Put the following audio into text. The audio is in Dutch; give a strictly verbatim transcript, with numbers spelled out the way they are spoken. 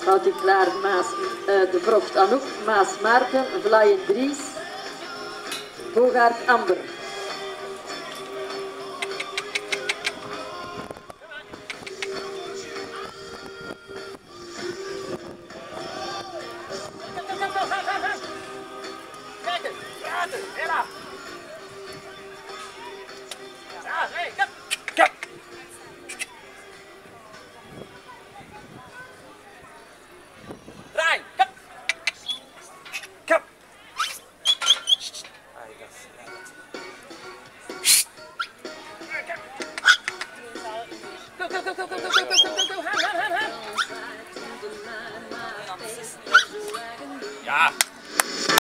Houdt u klaar, Maas, uh, de Vrocht Anouk, Maas Maarten, Vlaaien Dries, Boogaard Amber. Ja.